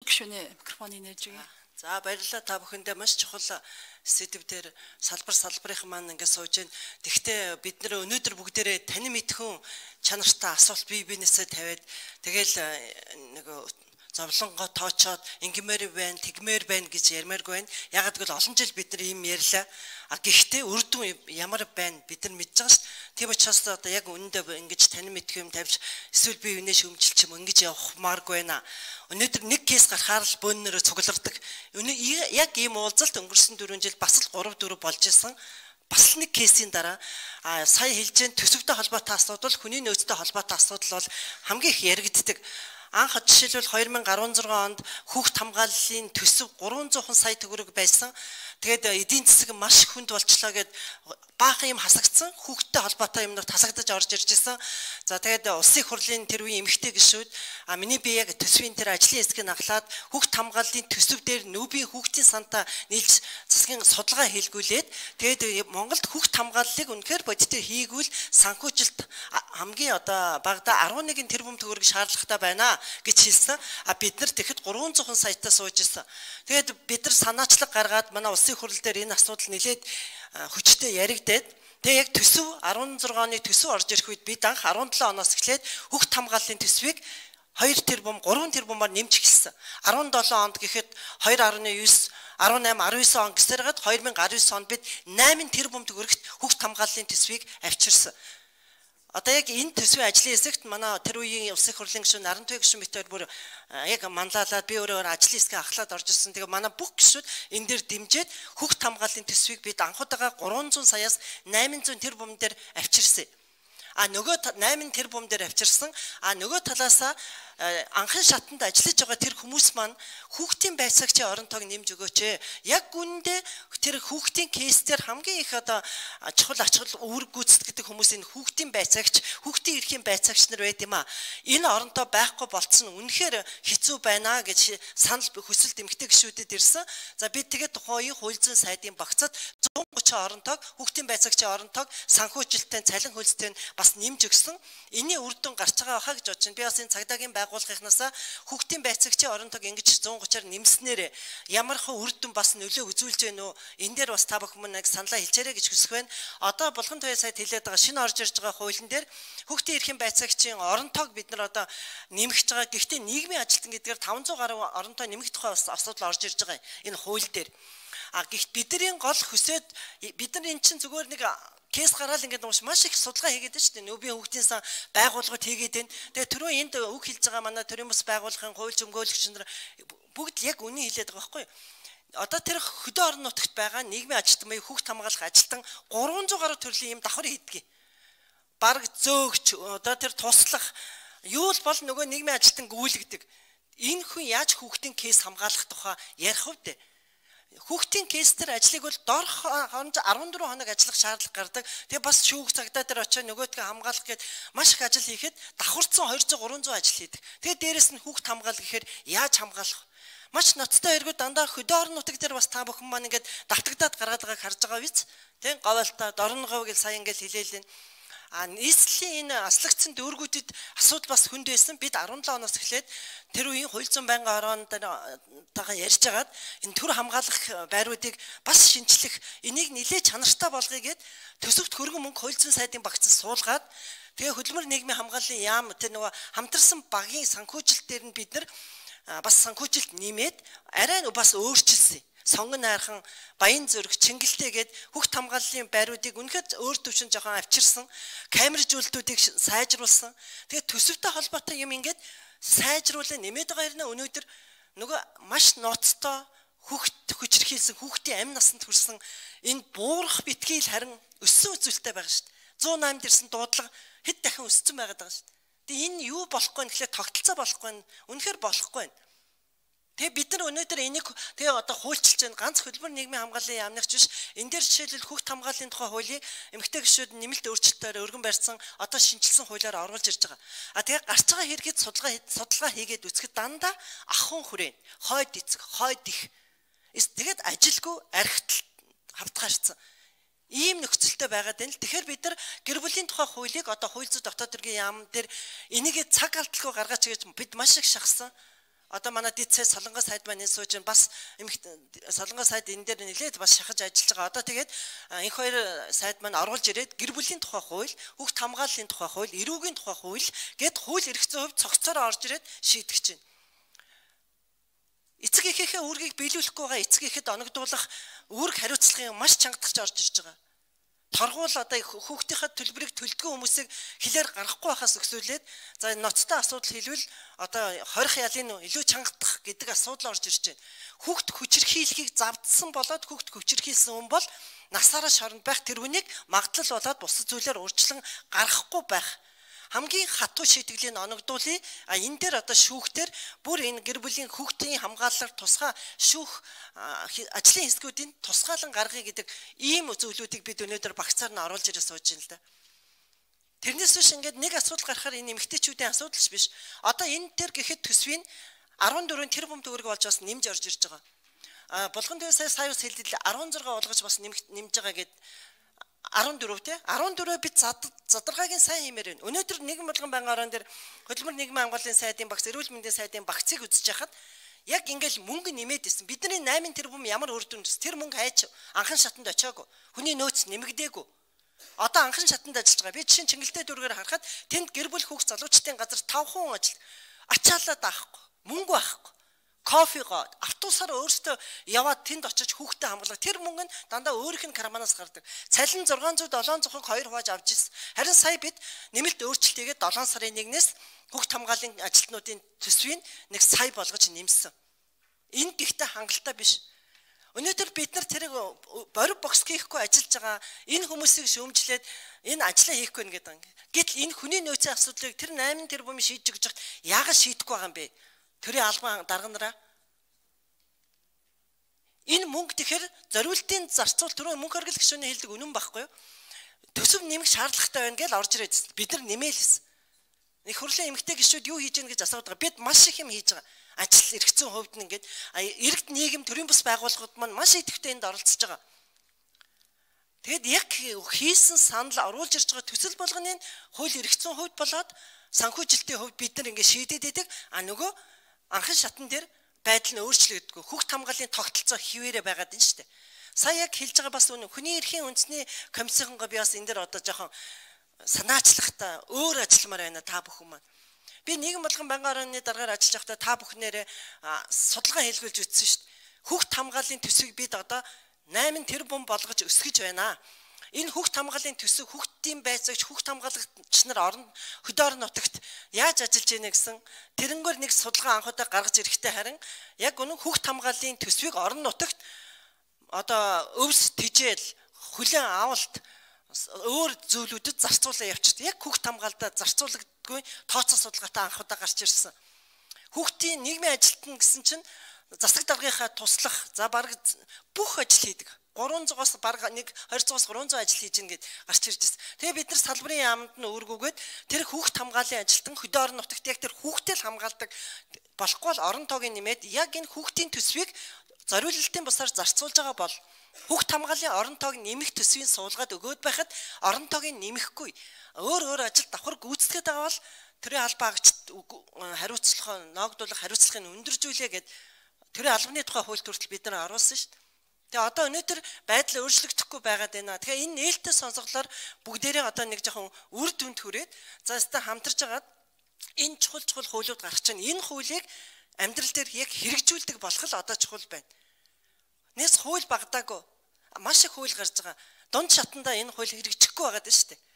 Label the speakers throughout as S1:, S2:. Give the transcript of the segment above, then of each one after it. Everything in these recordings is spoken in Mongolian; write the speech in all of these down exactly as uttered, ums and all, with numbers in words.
S1: гишүүний микрофоныг нээж өгье.
S2: За баярлалаа та бүхэндээ маш чухал сэдв дээр салбар салбарын маань ингээд сууж байна. Тэгвэл бид нэр өнөөдөр бүгдээрээ танин мэдхүн чанартай асуулт бие биенээсээ тавиад тэгэл нэг зовлонгоо тоочоод ингимээр байна, тэгмээр байна гэж ярмааргүй байна. Ягаад гэвэл олон жил бид нар ийм ярьлаа. А гэхдээ үр дүн ямар байна бид нар мэдж байгаа ш. Тийм учраас одоо яг үнэндээ ингэж танин мэдх юм тавьж эсвэл би юунэ шөмжилч юм ингэж явахмааргүй байна. Өнөөдөр нэг кейс гарахаар л бөөнөрөө цуглардаг. Яг ийм уулзалт өнгөрсөн дөрвөн жил бас л гурав дөрөв болж исэн. Бас нэг кейсийн дараа а сая хэлж төсөвтэй холбоотой асуудал, хүний нөөцтэй холбоотой асуудал бол хамгийн их яригддаг. Анх жишээлбэл хоёр мянга арван зургаан онд хүүхд хамгааллын төсөв гурван зуун сая төгрөг байсан. Тэгээд эдийн засаг маш хүнд болчлоо гэд баахан юм хасагдсан. Хүүхдтэй холбоотой юмнууд хасагдаж орж ирж исэн. За тэгээд улсын хурлын тэр үеийн эмэгтэй гишүүд а миний би яг төсвийн тэр ажлын хэсгийг наглаад хүүхд хамгааллын төсөв дээр нүүбийн хүүхдийн сантаа нийлж засгийн судалгаа хийлгүүлээд тэгээд Монголд хүүхд хамгааллыг үнэхээр бодиттой хийгүүл санхүүжилт хамгийн одоо багада арван нэг тэрбум төгрөг шаардлагатай байна гэж хэлсэн. А бид нар тэгэхэд гурван зуун саятай сууж исэн. Тэгээд бид нар санаачлаг гаргаад манай улсын хурал дээр энэ асуудал нэлээд хүчтэй яригдээд тэгээ яг төсөв арван зургааны төсөв орж ирэх үед бид анх арван долоо оноос эхлээд хүүхд хамгааллын төсвийг хоёр тэрбум гурван тэрбумаар нэмж эхэлсэн. арван долоо онд гэхэд хоёр нугtaan девять арван восемь арван девять он гэсээр гад хоёр мянга арван девять онд бид найман тэрбум төгрөгт хүүхд хамгааллын төсвийг авчирсан. Одоо яг энэ төсвийн ажлын хэсэгт манай тэр үеийн улсын хурлын гишүүн Нарантой гишүүн битээр бүр яг манлайлаад би өөрөө ажлын хэсгээ ахлаад орж ирсэн. Тэгээ манай бүх гишүүд энэ дээр дэмжиж хүүхд хамгааллын төсвийг бид анхудаага гурван зуун саяас найман зуун тэрбум дээр авчирсан. А нөгөө найман тэрбум дээр авчирсан. А нөгөө талаасаа анхын шатанд ажиллаж байгаа тэр хүмүүс маань хүүхдийн байцаагчийн оронтойг нэмж өгөөч. Яг үүндээ тэр хүүхдийн кейсээр хамгийн их одоо чухал ачаал үүрэг гүйцэтгэдэг хүмүүс энэ хүүхдийн байцаагч, хүүхдийн эрхийн байцаагч нар байд юм а. Энэ оронтой байхгүй болцсон үнэхээр хэцүү байна гэж санал хүсэлт эмгтэй гишүүдэд ирсэн. За бид тэгээд тухайн хууль зүйн сайдын багцад зуун гучин оронтойг хүүхдийн байцаагчийн оронтойг санхүүжилттэй цалин хөлстэй бас нэмж өгсөн. Энийн үр дүн гарч байгаа хаа гэж бодож байна. Би бас энэ цагдаагийн байгууллагынхнаасаа хүүхдийн байцаагчийн оронтойг ингэж зуун гучаар нэмснээр ямар их үр дүн бас нөлөө үзүүлж байна уу? Энэ дээр бас та бүхэн нэг саналаа хэлчээрэй гэж хүсэх байна. Одоо Булган туяа сайд хэлээд байгаа шинэ орж ирж байгаа хуулийн дээр хүүхдийн эрхийн байцаагчийн оронтойг бид нар одоо нэмэгч байгаа. Гэхдээ нийгмийн ажилтан гэдгээр таван зуун гаруй оронтой нэмэх тухай бас асуудал орж ирж байгаа энэ хууль дээр. А гэхдээ бидний гол хүсээд бид нар эн чинь зүгээр нэг кейс гараал ингээд уус маш их судалгаа хийгээд байна шүү дээ. Нүүбийн хүүхдийн сан байгууллагууд хийгээд байна. Тэгээ түрүү энд үг хэлж байгаа манай төрийн бас байгууллагын хууль зөрчилгөөлөгч нар бүгд яг үнийг хэлээд байгаа байхгүй юу? Одоо тэр хөдөө орон нутагт байгаа нийгмийн ажилтан буюу хүүхд хамгаалах ажилтан гурван зуун гаруй төрлийн юм давхар хийдэг. Бараг зөөгч одоо тэр туслах юу л бол нөгөө нийгмийн ажилтан гүйлгдэг. Энэ хүн яаж хүүхдийн кейс хамгаалах тухай ярих вэ? Хүүхдийн кейсээр ажлыг бол дорх арван дөрвөн хоног ажиллах шаардлага гардаг. Тэгээ бас шүүх цагдаа дээр очиж нөгөөдгөө хамгаалах гээд маш их ажил хийхэд давхарцсан хоёр зуун гурван зуун ажил хийдэг. Тэгээ дээрэс нь хүүхд хамгаалах гэхээр яаж хамгаалах? Маш ноцтой эргүүд дандаа хөдөө орон нутаг дээр бас та бүхэн маань ингээд давтагдаад гараад байгааг харж байгаа биз? Тэг говьлтаа дорногов гэж сая ингээд хэлээл. А нийслэлийн энэ аслагдсан дүүргүүдэд асуудал бас хүнд байсан. Бид арван долоо оноос эхлээд тэр үеийн хууль зүйн байнгын ороондоо ярьж агаад энэ төр хамгаалах байруудыг бас шинчлэх, энийг нэлээд чанартай болгоё гэд төсөвт хөргөн мөнгө хууль зүйн сайдын багцаас суулгаад тэгээ хөдөлмөр нийгмийн хамгааллын яам тэр нөгөө хамтарсан багийн санхүүжилт дээр нь бид нар бас санхүүжилт нэмээд арай бас өөрчилсөн. Сонгон найрхан, Баян зүрх, Чингэлтэй гээд хүүхд хамгааллын байруудыг үнэхээр өөр төвшин жоохон авчирсан, камер зүйлтүүдийг сайжруулсан. Тэгээд төсөвтэй холбоотой юм ингээд сайжруулаа нэмээд байгаа юм өнөөдөр нөгөө маш ноцтой хүүхд хүчрхийлсэн хүүхдийн амь насанд хүрсэн энэ буурах битгийл харин өссөн үзүүлэлттэй байгаа шүү дээ. зуун наймд ирсэн дуудлага хэд дахин өссөн байгаад байгаа шүү дээ. Тэгээд энэ юу болохгүй нь гэхлээр тогтолцоо болохгүй нь үнэхээр болохгүй нь. Тэгээ бид нар өнөөдөр энийг тэгээ одоо хуульчилж байна. Ганц хөдөлмөр нийгмийн хамгааллын яамнагч биш. Энэ дээр жишээлбэл хүүхд хамгааллын тухай хуулийг эмэгтэй гишүүд нэмэлт өөрчлөлтөөр өргөн барьсан одоо шинжилсэн хуулиар оруулж ирж байгаа. А тэгээ гарч байгаа хэрэгэд судалгаа судалгаа хийгээд үзэхэд дандаа ахын хүрээ, хойд эцэг, хойд их. Тэгээд ажилгүй архитал хавтгаарцсан. Ийм нөхцөлтэй байгаад байна л. Тэгэхээр бид нар гэр бүлийн тухай хуулийг одоо хууль зүйн дотоод хэргийн яам дээр энийг цаг алдалгүй гаргаач гэж бид маш их шахсан. Одоо манай дэд сайд Солонгос сайд маань энэ сууж бас Солонгос сайд энэ дээр нэлээд бас шахаж ажиллаж байгаа. Одоо тэгээд энэ хоёр сайд маань оруулж ирээд гэр бүлийн тухай хууль, хүүхд хамгааллын тухай хууль, эрүүгийн тухай хууль гэд хууль эрх зүйн хувьд цогцоор орж ирээд шийдэгч байна. Эцэг эхийнхээ үүргийг биелүүлэхгүй байгаа эцэг эхэд оногдуулах үүрэг хариуцлагын маш чангадагч орж ирж байгаа. Торгуул одоо хүүхдийнхээ төлбөрийг төлдгөө хүмүүсийг хилээр гаргахгүй байхаас өксүүлээд за ноцтой асуудал хэлвэл одоо хорих ялын илүү чангадах гэдэг асуудал орж ирж байна. Хүүхд хүчирхийлэхийг завдсан болоод хүүхд хүчирхийлсэн хүн бол насаараа шоронд байх тэр хүнийг магадлал болоод бусад зүйлээр урьдчилан гаргахгүй байх. Хамгийн хатуу шийтгэлийн оногдуулъя. А энэ дээр одоо шүүхтэр бүр энэ гэр бүлийн хүүхдийн хамгаалалаар тусгай шүүх ажлын хэсгүүдийн тусгаалan гаргая гэдэг ийм зүйлүүдийг бид өнөөдөр багцаар нь оруулж ирээ сууж байна л да. Тэрнээс биш ингээд нэг асуудал гарахаар энэ эмэгтэйчүүдийн асуудал ч биш. Одоо энэ төр гэхэд төсвийн арван дөрвөн тэрбум төгрөг болж бас нэмж орж ирж байгаа. А булган дээр сая сая ус хэлдэл арван зураг болгож бас нэмж байгаа гэд арван дөрөв те арван дөрөв бид задаргаагийн сайн хэмээр байна. Өнөөдөр нийгэм бодлогын байнгын орон дээр хөдөлмөр нийгмийн хамгааллын сайдын багц, эрүүл мэндийн сайдын багцыг үзэж хахад яг ингээл мөнгө нэмээд исэн. Бидний найман тэрбум ямар үр дүн төс тэр мөнгө хайч анхан шатанд очиагүй. Хүний нөөц нэмэгдээгүй. Одоо анхан шатанд ажиллаж байгаа. Би жишээ нь Чингэлтэй дүүргээр харахад тэнд гэр бүл хүүхд залуучдын газар таван хүн ажил. Ачаалаад авахгүй. Мөнгө авахгүй. Кофего автобусаар өөртөө яваад тэнд очиж хүүхдэд хамгаалах тэр мөнгө нь дандаа өөрийнх нь карманаас гардаг. Цалин зургаан зуун долоон зуун хоёр хувааж авч ирсэн. Харин сая бид нэмэлт өөрчлөлт хийгээд долоон сарын нэгнээс хүүхд хамгааллын ажилтнуудын төсвийг нэг сая болгож нэмсэн. Энэ гэхдээ хангалттай биш. Өнөөдөр бид нар тэрийг бориг бокс хийхгүй ажиллаж байгаа энэ хүмүүсийг шүүмжлээд энэ ажлаа хийхгүй нэ гэдэг. Гэтэл энэ хүний нөөцийн асуудлыг тэр найман тэрбум шийдэж өгч яагаад шийдэхгүй байгаа юм бэ? Төрийн албан дарга нараа энэ мөнгө тэгэхээр зориултын зарцуул түрүү мөнгө хөргөл гишүүний хэлдэг үнэн байхгүй юу? Төсөв нэмэх шаардлагатай байна гэж орж ирээд бид нар нэмээлсэн. Их хурлын эмэгтэй гишүүд юу хийж гэнэ гэж асуудаг. Бид маш их юм хийж байгаа. Ажил эрх зүйн хувьд нь ингээд иргэд нийгэм төрийн бас байгууллагууд маань маш идэвхтэй энд оролцож байгаа. Тэгэд яг хийсэн санал оруулж ирж байгаа төсөл болгоны хууль эрх зүйн хувьд болоод санхүүжилтийн хувьд бид нар ингээд шийдээд идэг. А нөгөө анхан шатан дээр байдал нь өөрчлөгддөг. Хүүхд хамгааллын тогтолцоо хിവэрэ байгаад байна шүү дээ. Сая яг хэлж байгаа бас үнэ. Хүний эрхийн үндэсний комиссионгоо би бас энэ дээр одоо жоохон санаачлахтаа өөр ажилламаар байна та бүхэн маань. Би нийгэм бодлогын байнгын орны дараагаар ажиллаж байхдаа та бүхнээрээ судалгаа хэлгүүлж үтсэн шүү дээ. Хүүхд хамгааллын төсвийг бид одоо найман тэрбум болгож өсгөж байна. Энэ хүүхд хамгааллын төсөв хүүхдийн байцаагч хүүхд хамгаалагч нар орон хөдөө орон нутагт яаж ажиллаж байна гэсэн тэрнгөр нэг судалгаа анхудаа гаргаж ирэхтэй харин яг өнөө хүүхд хамгааллын төсвийг орон нутагт одоо өвс тижэл хүлэн авалт өөр зүйлүүдэд зарцуулаа явчихдаг. Яг хүүхд хамгаалалтад зарцуулагддаггүй тооцоо судалгаатай анхудаа гарч ирсэн. Хүүхдийн нийгмийн ажилтан гэсэн чинь засаг даргынхаа туслах за баг бүх ажил хийдэг. гурван зугаас баг нэг хоёр зугаас гурван зуун ажил хийж гин гэд гарч ирж байна. Тэгээ бид нар салбарын яамд нь өөргүйгээд тэр хүүхд хамгааллын ажилтан хөдөө орон нутагт яг тэр хүүхдэд хамгаалдаг болохгүй бол орон тоогийн нэмээд яг энэ хүүхдийн төсвийг зориулалтын бусаар зарцуулж байгаа бол хүүхд хамгааллын орон тоог нэмэх төсвийн суулгаад өгөөд байхад орон тоог нэмэхгүй өөр өөр ажил давхар гүйцэтгэж байгаа бол тэрийн албаа агчд хариуцлага ноогдуулах хариуцлагыг өндөржүүлээ гэд тэрийн албаны тухай хууль төртөл бид нар оруулсан шүү дээ. Тэгээ одоо өнөөдөр байдал өөрчлөгдөхгүй байгаад байна. Тэгэхээр энэ нээлттэй сонсголоор бүгдээрээ одоо нэг жоохон үр дүнд хүрээд за өстө хамтарч агаад энэ чухал чухал хуулиуд гарч байна. Энэ хуулийг амьдрал дээр яг хэрэгжүүлдэг болох л одоо чухал байна. Нэс хууль багдаагүй. Маш их хууль гарч байгаа. Дунд шатанда энэ хууль хэрэгжихгүй байгаад байна шүү дээ.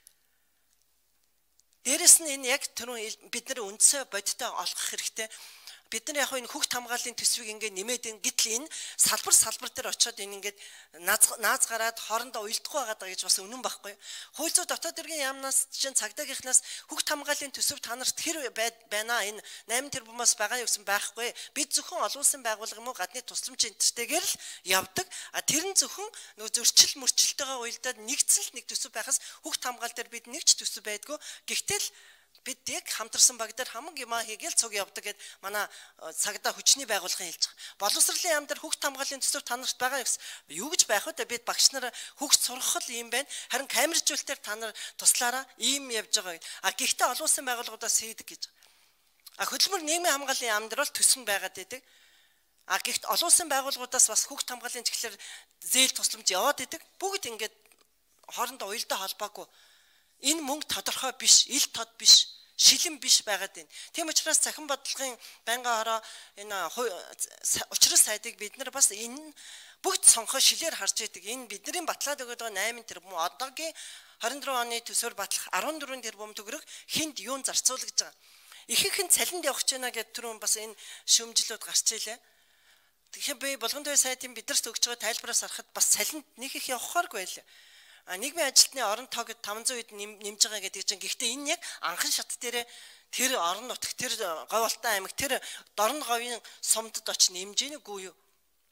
S2: Дээрэс нь энэ яг түрүүн бид нар үндсээ бодиттой олох хэрэгтэй. Бид нар яг энэ хүүхд хамгааллын төсвийг ингээд нэмээд ин гэтэл энэ салбар салбар дээр очиод энэ ингээд нааз гараад хоорондоо уйлдахгүй байгаа даа гэж бас үнэн байхгүй. Хууль зүйн дотоод иргэн яамнаас чинь цагдаагийнхнаас хүүхд хамгааллын төсөв та нарт хэр байна энэ найман тэрбумаас байгаа юу гэсэн байхгүй. Бид зөвхөн олон улсын байгууллага юм уу гадны тусламж энтертэйгээр л явдаг. А тэр нь зөвхөн нөгөө зөрчил мөрчлөлтөйгээ уялдаад нэгцэл нэг төсөв байхаас хүүхд хамгаал дээр бид нэг ч төсөв байдгүй. Гэхдээ бид яг хамтарсан баг дээр хамаг юм хийгээл цуг явдаг гэд манай цагдаа хүчний байгууллагын хэлж байгаа. Боловсролын яам дээр хүүхд хамгааллын төсөв та нарт байгаа юу гэж байх вэ? Бид багш нар хүүхд сургах л юм байна. Харин камержүүлэлтээр та нар туслаараа ийм явж байгаа. А гэхдээ олон улсын байгууллагуудаас хийдэг гэж. А хөдөлмөр нийгмийн хамгааллын яамд бол төсөв нь байгаад байдаг. А гэхдээ олон улсын байгууллагуудаас бас хүүхд хамгааллын чиглэлээр зээл тусламж яваад идэг. Бүгд ингээд хоорондоо уялдаа холбоогүй. Энэ мөнгө тодорхой биш, ил тод биш, шилэн биш байгаад байна. Тийм учраас цахим бодлогын байнгын хороо энэ учрал сайдыг бид нар бас энэ бүгд сонхоо шилээр харж идэг. Энэ бидний батлаад өгöd байгаа найман тэрбум одоогийн хорин дөрвөн оны төсөөр батлах арван дөрвөн тэрбум төгрөг хинд юун зарцуулж байгаа. Ихэнх нь цалинд явах гэж байна гэдэг түрүүн бас энэ шүмжлүүд гарч илээ. Тэгэхээр би болгон төвийн сайдын бидэрт өгч байгаа тайлбараас харахад бас цалинд нэг их явахааргүй байлаа. А нийгмийн ажилтны орон тоогд таван зуун хэд нэмж байгаа гэдэг чинь гэхдээ энэ яг анхан шат дээрээ тэр орон нутг тэр говьолтой аймаг тэр дорн говийн сумдад очиж нэмж ийнэгүй юу?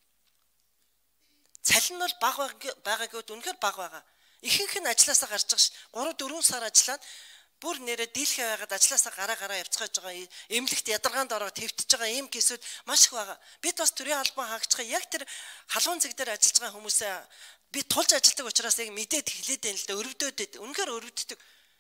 S2: Цалин нь бол бага байгаа гэвэл үнэхээр бага байгаа. Ихэнх нь ажилласаа гарч байгаа ш. гурав дөрвөн сар ажиллаад бүр нэрэ дийлхэ байгаад ажилласаа гараа гараа явцгааж байгаа эмнэлэгт ядаргаанд ороод твтж байгаа ийм кейсүүд маш их байгаа. Бид бас төрийн албан хаагчгаа яг тэр халуун зэг дээр ажиллаж байгаа хүмүүсээ би тулж ажилладаг учраас яг мэдээд хэлээд байна л да өрөвдөөд үнэхээр өрөвддөг.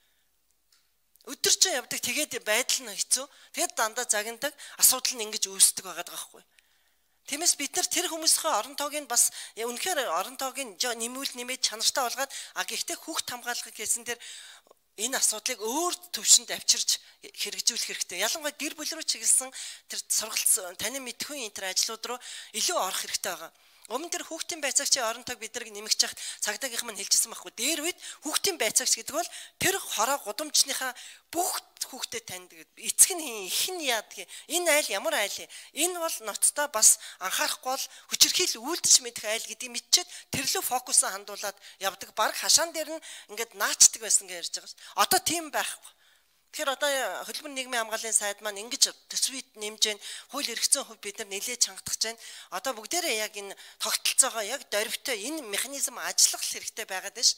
S2: Өдөржин явдаг тэгээд байдал нь хэцүү. Тэгээд дандаа загнадаг асуудал нь ингэж үүсдэг байгаа байхгүй. Тиймээс бид нар тэр хүмүүсийн орон тоогийн бас үнэхээр орон тоогийн нэмүүл нэмээд чанартай болгоод а гэхдээ хүүхд хамгаалах гэсэн тэр энэ асуудлыг өөр төвшөнд авчирч хэрэгжүүлэх хэрэгтэй. Ялангуяа гэр бүл рүү чиглэсэн тэр сургалт танин мэдхүйн энэ төр ажлууд руу илүү орох хэрэгтэй байгаа. Өмнө тэр хүүхдийн байцаагчийн орон тог биднийг нэмэгч хахад цагдаагийнх нь хэлжсэн байхгүй. Дээр үед хүүхдийн байцаагч гэдэг бол тэр хороо гудамжныхаа бүх хүүхдэд таньдаг. Эцэг нь их нь яадаг. Энэ айл ямар айл вэ? Энэ бол ноцтой бас анхаарахгүй бол хүчирхийл үйлдэж мэдэх айл гэдгийг мэдчихэд тэрлүү фокусаа хандуулад явдаг. Бараг хашаан дээр нь ингээд наачдаг байсан гэж ярьж байгаа ш. Одоо тийм байхгүй. Тэгэхээр одоо хөдөлмөр нийгмийн хамгааллын сайд маань ингэж төсвийг нэмж гэн хууль эрх зүйн хувь бид нар нэлээд чангатгаж байна. Одоо бүгдээрээ яг энэ тогтолцоогоо яг дөрвтэй энэ механизм ажиллах хэрэгтэй байгаад байна ш.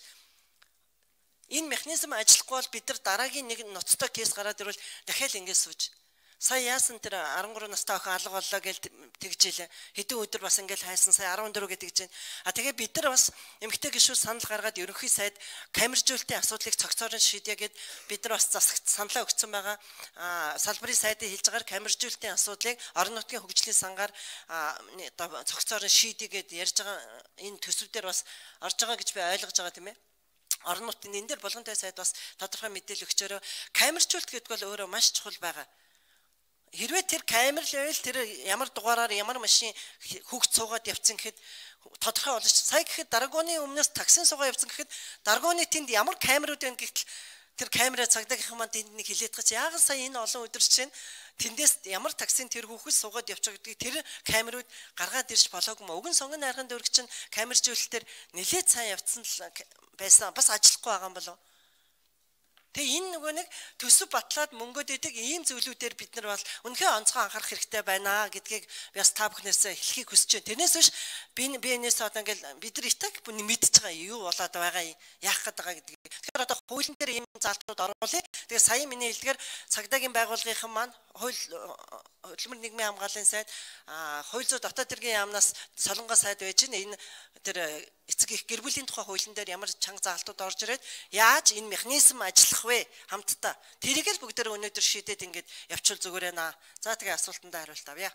S2: Энэ механизм ажиллахгүй бол бид нар дараагийн нэг ноцтой кейс гараад ирвэл дахиад ингэж сууж. Сая яасан тэр арван гурван настай охин алга боллоо гэж тэгж илээ. Хэдэн өдөр бас ингээл хайсан сая арван дөрөв гэж тэгж байна. А тэгээ бид нар бас эмэгтэй гишүүд санал гаргаад ерөнхий сайд камержуулалтын асуудлыг цогцоорон шийдье гэд бид нар бас засагт саналаа өгсөн байгаа. А салбарын сайдын хэлж байгаагаар камержуулалтын асуудлыг орон нутгийн хөгжлийн сангаар цогцоорон шийдье гэд ярьж байгаа энэ төсөв дээр бас орж байгаа гэж би ойлгож байгаа тийм ээ. Орон нутгийн энэ дээр болгон төвийн сайд бас тодорхой мэдээлэл өгчөөрөө камержуулалт гэдэг бол өөрөө маш чухал байгаа. Хэрвээ тэр камер левел тэр ямар дугаараар ямар машин хүүхд суугаад явцсан гэхэд тодорхой болж сая гэхэд даргууны өмнөөс таксин суугаа явцсан гэхэд даргууны тэнд ямар камерууд байна гэхэл тэр камера цагдаагийнхан маань тэнд нэг хилээд гаж яагаад сая энэ олон өдөр чинь тэндээс ямар таксин тэр хүүхэд суугаад явчих гэдгийг тэр камерууд гаргаад ирж болоогүй мө өгөн сонгон найрхан дөрөг чинь камержуулалтээр нэлээд сайн явцсан байсан бас ажиллахгүй байгаа юм болов. Тэгээ энэ нөгөө нэг төсөв батлаад мөнгөд идэг ийм зүйлүүдээр бид нар бол үнэхээр онцгой анхаарах хэрэгтэй байна гэдгийг би бас та бүхнээс хэлхийг хүсэж байна. Тэрнээс биш би би энэс одоо ингээл бид нар итак мэдчихэж байгаа юу болоод байгаа яах гээд байгаа гэдгийг. Тэгэхээр одоо хуулийн дээр ийм залтууд оруулъя. Тэгээ сая миний хэлдгээр цагдаагийн байгууллагынхан маань хууль хөдөлмөр нийгмийн хамгааллын сайд хууль зүйн дотоод хэргийн яамнаас солонгоо сайд байж энэ тэр эцэг их гэр бүлийн тухай хуулийн дээр ямар чанга заалтууд орж ирээд яаж энэ механизм ажиллах вэ хамтдаа тэрийг л бүгдээр өнөөдөр шийдээд ингээд явуул зүгээр ээ. За тэгээ асуултандаа хариулт авъя.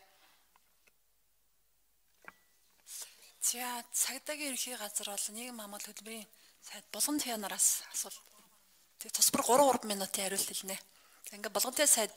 S1: За цагдаагийн ерөнхий газар бол нийгэм хамгаалалт хөдөлмөрийн сайд болгон төвийн нараас асуулт. Тэгээ тусбар гурван гурван минутын хариулт хэлнэ. Ингээд болгон төвийн сайд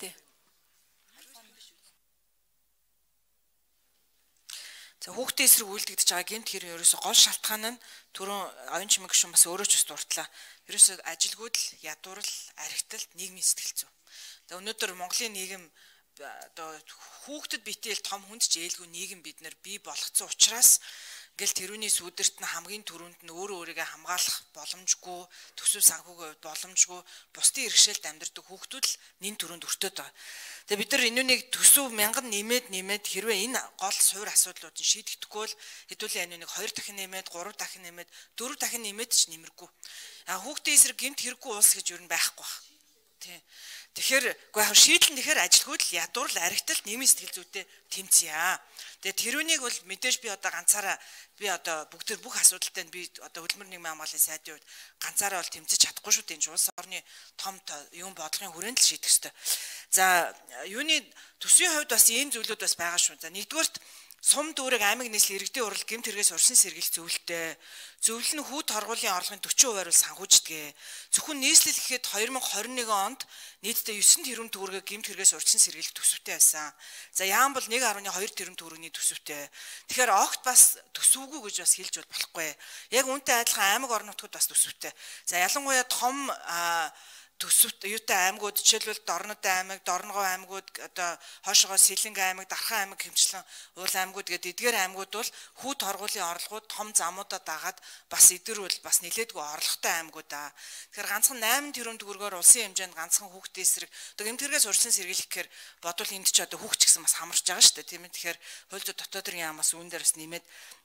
S3: За хүүхдийн эсрэг үйлдэгдэж байгаа гэмт хэрэг ерөөсө гол шалтгаан нь түрүүн оюун чимэг гүшүүн бас өөрөө ч бас дурдлаа. Ерөөсө ажилгүйд л ядуурл, архиталт, нийгмийн сэтгэл зүй. Тэгээ өнөөдөр Монголын нийгэм одоо хүүхдэд битэл том хүнд ч ээлгүй нийгэм бид нар бий болгоцсон учраас ингээл тэрүүний сүдэрт нь хамгийн түрүүнд нь өөрөө өөрийгөө хамгаалах боломжгүй, төсөв санхүүгийн хувьд боломжгүй, бусдын иргэшээлд амьдардаг хүүхдүүд л нэн түрүүнд өртөөд байгаа. Тэгээ бид нар энүүнийг төсөв мянган нэмээд нэмээд хэрвээ энэ гол суур асуудлуудыг шийдэхгүй бол хэдүүлээ энүүнийг хоёр дахин нэмээд, гурав дахин нэмээд, дөрөв дахин нэмээд ч нэмэргүй. А хүүхдийн эсрэг гэмт хэрэггүй улс гэж юу н байхгүй байна. Тий. Тэгэхээр үгүй яг шийдэл нь тэгэхээр ажилгүйд л ядуурл архиталт нийгмийн сэтгэл зүйтэй тэмцэе. Тэгээ тэрүүнийг бол мэдээж би одоо ганцаараа би одоо бүгд бүх асуудалтай нь би одоо хөдөлмөр нийгмийн хамгааллын сайдын үед ганцаараа бол тэмцэж чадахгүй шүү дээ. Энэ улс орны том юм бодлогын хүрээнд л шийдэх ёстой. За юуны төсвийн хувьд бас ийм зүйлүүд бас байгаа шүү. За нэгдүгээрт сум дүүрэг аймаг нийслэл иргэдийн урал гэмт хэрэгээс урьсан сэргийлэх зөвлөлттэй. Зөвлөл нь хүү торгуулийн орлогын forty percent бол санхүүждэг. Зөвхөн нийслэл гэхэд two thousand twenty-one онд нийтдээ nine тэрбум төгрөгийг гэмт хэрэгээс урьсан сэргийлэх төсөвтэй байсан. За яам бол one point two тэрбум төгрөгийн төсөвтэй. Тэгэхээр огт бас төсөвгүй гэж бас хэлж бол болохгүй. Яг үүнтэй адилхан аймаг орон нутгад бас төсөвтэй. За ялангуяа том төсөвт юутай аймагуд жишээлбэл Дорнод аймаг, Дорногов аймагуд одоо хойшоогоо Сэлэнг аймаг, Дархан аймаг хэмжлэн уул аймагуд гэдэг эдгээр аймагуд бол хүү торгуулийн орлогууд том замуудаа дагаад бас эдгээр бол бас нэлээдгүй орлоготой аймагуд аа. Тэгэхээр ганцхан eight тэрбум төгрөгөөр улсын хэмжээнд ганцхан хүүхдийн эсрэг одоо гэмт хэрэгээс урьдчилан сэргийлэх гэхээр бодвол энд ч одоо хүүхч гэсэн бас хамарч байгаа шүү дээ тийм ээ. Тэгэхээр хуульчид дотоодын яамаас үүн дээр бас нэмээд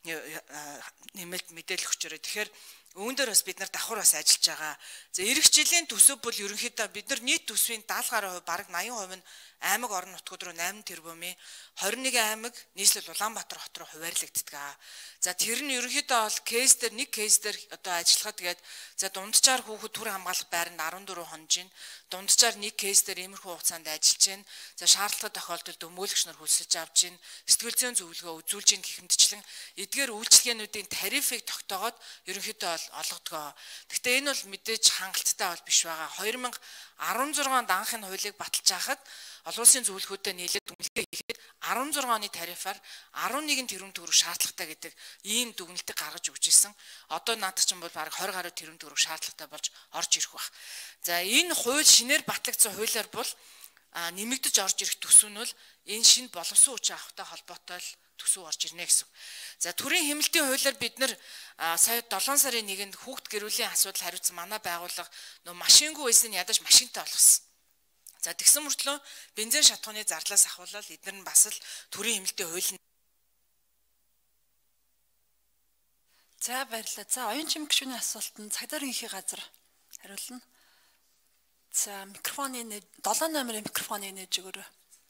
S3: нэмэлт мэдээлэл өгч өрөө. Тэгэхээр үүн дээр бас бид нар давхар бас ажиллаж байгаа. За эх жилийн төсөв бол ерөнхийдөө бид нар нийт төсвийн seventy гаруй хувь бараг eighty percent нь аймаг орон нутгууд руу eight тэрбумын twenty-one аймаг нийслэл Улаанбаатар хот руу хуваарлагддаг. За тэр нь ерөнхийдөө бол кейс дээр нэг кейс дээр одоо ажиллахад тэгээд за дунджаар хүүхэд төр хамгаалах байранд fourteen хонжин, дунджаар нэг кейс дээр иймэрхүү хугацаанд ажиллаж байна. За шаардлагатай тохиолдолд өмгөөлөгч нар хөлсөж авч байна. Сэтгэл зүйн зөвлөгөө үзүүлж гин гэхмэтчлэн эдгээр үйлчлэгээнүүдийн тарифыг тогтоогоод ерөнхийдөө бол олгодгоо. Гэхдээ энэ бол мэдээж хангалттай бол биш байгаа. two thousand sixteen онд анхны хуулийг баталж хахад олон улсын зөвлөхүүдэд нийлээд дүгнэлтээ хийхэд sixteen оны тарифаар eleven тэрбум төгрөг шаардлагатай гэдэг ийм дүгнэлтийг гаргаж өгч ирсэн. Одоо наадах чинь бол бараг twenty гаруй тэрбум төгрөг шаардлагатай болж орж ирэх баг. За энэ хууль шинээр батлагдсан хуулиар бол нэмэгдэж орж ирэх төсөв нь бол энэ шинэ боловсон хүчин авахтай холбоотой л төсөв орж ирнэ гэсэн. За төрийн хэмнэлтийн хуулиар бид нэр сая seven сарын нэгнд хүүхд гэр бүлийн асуудал хариуцсан манай байгууллага нөө машингүй байсан нь ядаж машинтай болгосон. За тэгсэн мөртлөө бензин шатхууны зарлаас ахуулаад эдгээр нь бас л төрийн хэмнэлтийн хууль.
S1: За баярлалаа. За оюун чимэг гишүүний асуултанд цагдаа ерөнхий газар хариулна. За микрофоны seven номерын микрофоны нээж өгөөрэй.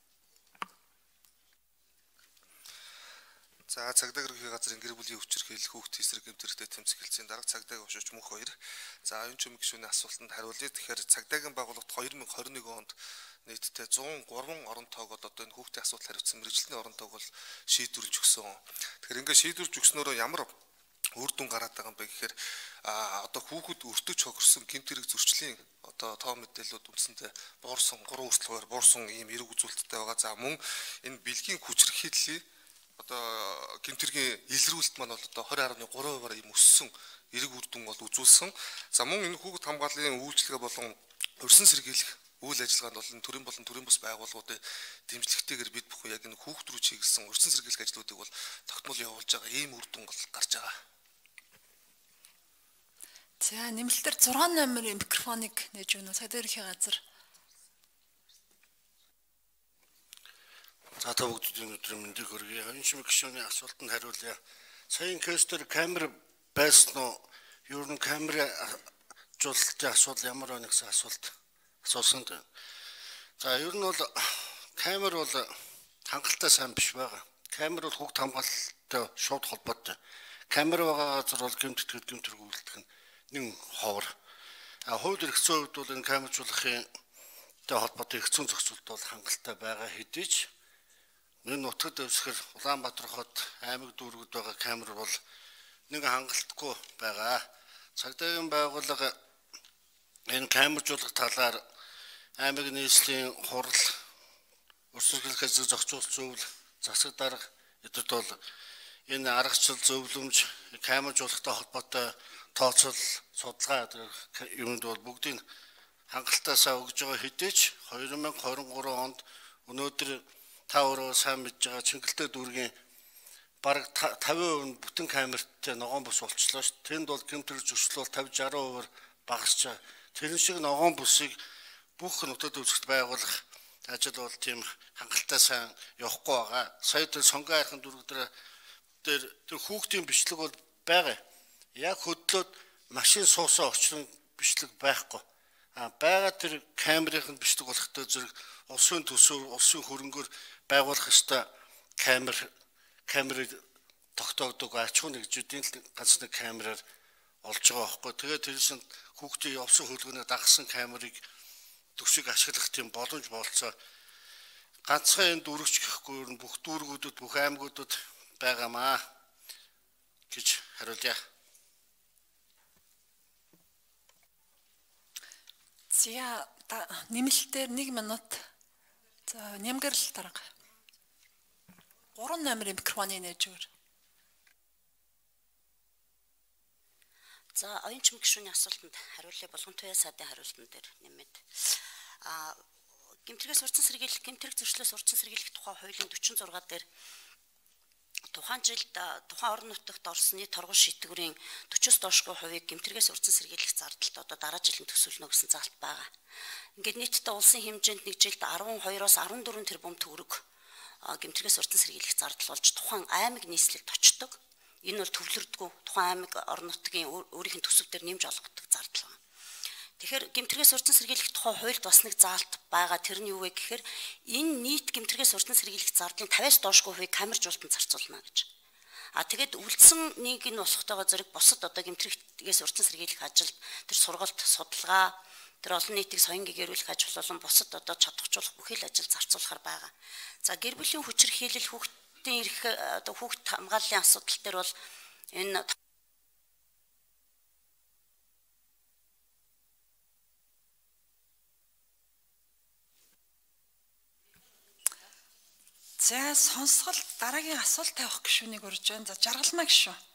S4: За цагдаа ерөнхий газрын гэр бүлийн өвчрхийлэл хүүхд эсрэг гэмт хэрэгтээ тэмцэглэлийн дарга цагдаагийн өвшөөч мөнх хоёр. За оюун чимэг гишүүний асуултанд хариулъя. Тэгэхээр цагдаагийн байгууллагт twenty twenty-one онд нийтдээ one oh three орон тоогод одоо энэ хүүхдийн асуудал хариуцсан мэргэжлийн орон тоог бол шийдвэрлэж өгсөн. Тэгэхээр ингээд шийдвэрлэж өгснөөрөө ямар үр дүн гараад байгаа юм бэ гэхээр одоо хүүхэд өртөж хохирсон гэмт хэрэг зөрчлийн одоо тоо мэдээлэлүүд үндсэндээ буурсан three хүртэл буурсан ийм эрг үзүүлэлттэй байгаа. За мөн энэ бэлгийн хүчирхийллийн одоо гэмт хэргийн илрүүлэлт маань бол одоо twenty point three percent ийм өссөн эрг үр дүн бол үзүүлсэн. За мөн энэ хүүхэд хамгааллын үйлчилгээ болон урьсан сэргийлэх үйл ажиллагаанд бол төрийн болон төрийн бус байгууллагуудын дэмжлэгтэйгээр бид бүхэн яг энэ хүүхэд рүү чиглэсэн урьсан сэргийлэх ажлуудыг бол тогтмол явуулж байгаа ийм үр дүн бол гарч байгаа.
S1: За нэмэлтээр six номерын микрофоныг нээж өгнө. Цагдаа ерөнхий газар.
S5: За та бүгдийн өдрийн мэндийг хүргэе. Оюун чимэг гишүүний асуултанд хариулъя. Саяын кейстер камер байсан уу? Юу н камер жуулалтын асуудал ямар байна гэсэн асуулт асуусан. За ер нь бол камер бол хангалттай сайн биш байгаа. Камер бол хүүхд хамгаалалттай шууд холбоотой. Камер байгаа газар бол гэмт тэтгэл гэмт хэрэг үйлдэх нь нэг ховор. А хувьд хэрэгцээ хувьд бол энэ камержуулахын тэ холбоотой хэрэгцээ зохицуулт бол хангалттай байгаа хэдий ч энэ нутагт өвсгөр Улаанбаатар хот аймаг дүүргүүд байгаа камер бол нэг хангалтгүй байгаа. Цагдаагийн байгууллага энэ камержуулах талаар аймаг нийслэлийн хурал урьсан сэргийлэх ажлыг зохицуулах зөвлөл засаг дарга эдгэрт бол энэ аргачлал зөвлөмж камержуулахтай холбоотой тооцол судалгаа юмд бол бүгдийг хангалтаасаа өгж байгаа хэдий ч twenty twenty-three онд өнөөдөр та өөрөө сайн мэдж байгаа Чингэлтэй дүүргийн бараг fifty percent бүтэн камертай ногоон бус болчихлоо шүү. Тэнд бол гэмт хэрэг зөрчил бол fifty sixty percent багасч байгаа. Тэрэн шиг ногоон бусыг бүх нутагт өвсгөлт байгуулах ажил бол тийм хангалттай сайн явахгүй байгаа. Сая тэр сонгоо хайрхан дүүрэг дээр тэр хүүхдийн бичлэг бол байгаа. Яг хөдлөөд машин суусан орчин бичлэг байхгүй. А байгаа тэр камерын бичлэг болохтой зэрэг улсын төсөв, улсын хөрөнгөөр байгуулах ёстой камер камерыг тогтоогдог аж ахуй нэгжүүдийн ганц нэг камераар олж байгаа байхгүй. Тэгээд тэрсэн хүүхдийн явсан хөлгөнөө дагсан камерыг төсвийг ашиглах тийм боломж болцоо ганцхан энэ дүүрэгч гэхгүй бүх дүүргүүдэд бүх аймагуудад байгаамаа гэж хариулъя.
S1: За нэмэлтээр нэг минут. За нэмгэрэл дарга. гурван номерын микрофоны нээж өгөр.
S6: За оюун чим гишүүний асуултанд хариулъя. Булган туяа сайдын хариултан дээр нэмээд а гэмтрэгээс урьдчилан сэргийлэх, гэмтрэг зөрчлөөс урьдчилан сэргийлэх тухай хуулийн дөрвөн зураг дээр тухайн жилд тухайн орон нутагт орсны торгон шитгэврийн дөрвөөс доошгүй хувийг гэмтрэгээс урьдчилан сэргийлэх зардалд одоо дараа жилийн төсөөлнө гэсэн заалт байгаа. Ингээд нийтдээ улсын хэмжээнд нэг жилд арван хоёроос арван дөрвөн тэрбум төгрөг гэмтрэгээс урьдчилан сэргийлэх зардал болж тухайн аймаг нийслэлд очдог. Энэ бол төвлөрдгөө тухайн аймаг орон нутгийн өөрийнх нь төсөв дээр нэмж олгодог зардал байна. Тэгэхээр гэмтрэгээс урьдчилан сэргийлэх тухай хуульд бас нэг заалт байгаа. Тэр нь юу вэ гэхээр энэ нийт гэмтрэгээс урьдчилан сэргийлэх зардлын тавиас доошгүй хувийг камержуултанд зарцуулна гэж. А тэгээд үлдсэн нэг нь болохтойгоо зэрэг бусад одоо гэмтрэгээс урьдчилан сэргийлэх ажилд тэр сургалт, судалгаа, тэр олон нийтийг соён гэгэрүүлэх ажил болон бусад одоо чадваржуулах бүхэл ажил зарцуулахар байгаа. За гэр бүлийн хүчирхийлэл хүүхдийн эрх одоо хүүхд хамгааллын асуудал дээр бол энэ
S1: За сонсголт дараагийн асуулт тавих гишүүнийг урьж байна. За жаргалмаа гишүү.